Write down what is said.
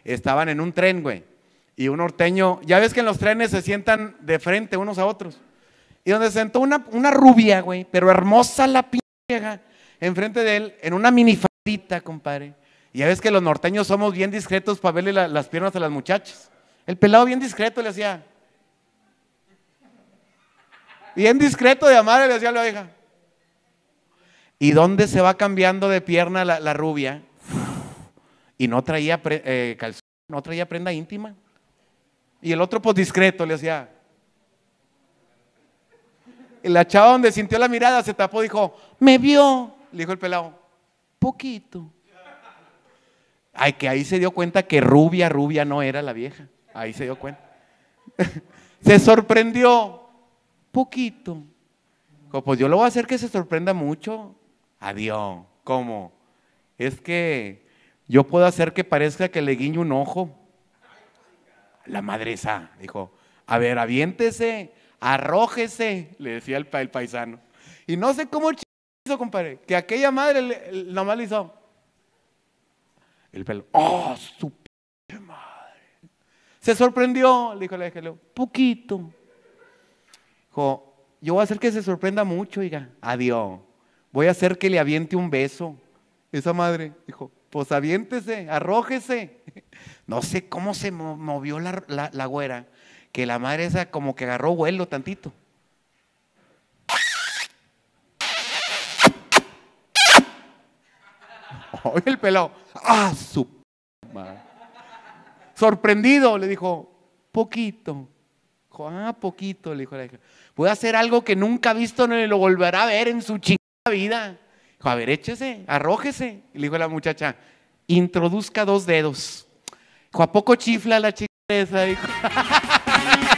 estaban en un tren, güey, y un norteño, ya ves que en los trenes se sientan de frente unos a otros, y donde se sentó una rubia, güey, pero hermosa la pinche vieja, enfrente de él, en una minifaldita, compadre. Y ya ves que los norteños somos bien discretos para verle las piernas a las muchachas. El pelado bien discreto le hacía, bien discreto de amar, le decía a la vieja. ¿Y dónde se va cambiando de pierna la rubia? Y no traía calzón, no traía prenda íntima. Y el otro pues discreto le hacía. Y la chava donde sintió la mirada se tapó, dijo, me vio. Le dijo el pelado, poquito. Ay, que ahí se dio cuenta que rubia no era la vieja. Ahí se dio cuenta. Se sorprendió, poquito. Dijo, pues yo lo voy a hacer que se sorprenda mucho. Adiós. ¿Cómo? Es que yo puedo hacer que parezca que le guiño un ojo. La madre esa dijo, a ver, aviéntese, arrójese, le decía el paisano. Y no sé cómo hizo, compadre, que aquella madre nomás le hizo. El pelo, oh, su p madre. Se sorprendió, le dijo la vieja, poquito. Dijo, yo voy a hacer que se sorprenda mucho, oiga, adiós. Voy a hacer que le aviente un beso. Esa madre dijo, pues aviéntese, arrójese. No sé cómo se movió la güera, que la madre esa como que agarró vuelo tantito. Oye, el pelado, ¡ah, su madre! Sorprendido, le dijo, poquito. Dijo, poquito, le dijo la hija. Voy a hacer algo que nunca ha visto ni lo volverá a ver en su chingada vida. Dijo, a ver, échese, arrójese. Y le dijo a la muchacha, introduzca 2 dedos. Dijo, ¿a poco chifla la chica esa? Dijo.